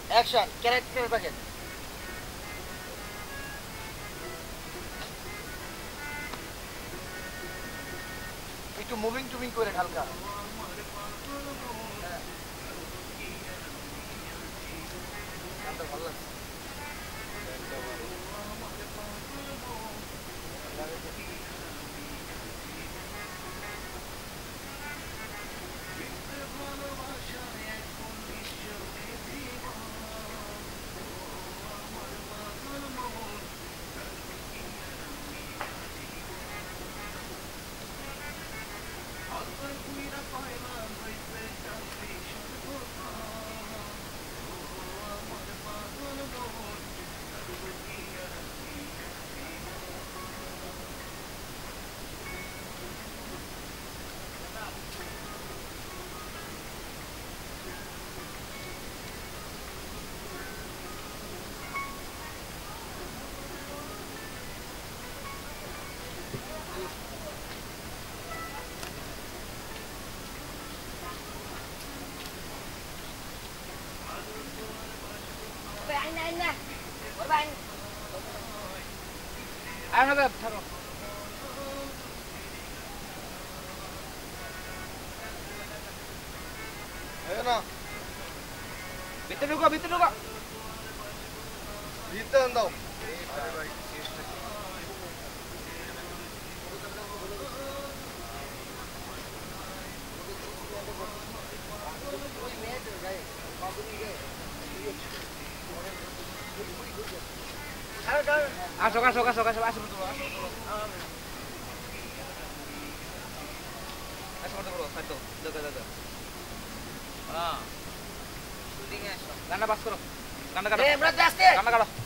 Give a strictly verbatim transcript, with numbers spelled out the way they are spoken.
Action, character budget. একটু moving টুভিং করে হালকা। গানটা ভালো লাগছে। Ano ba? Tharo. Ayun na. Bitin ঢুকো, bitin ঢুকো. Bitin daw. Asok, asok, asok, asok, asok dulu, asok dulu. Asok dulu, satu, jaga, jaga. Ah, shooting asok. Gana pas karo, gana karo. Eh, berat pasti. Gana karo.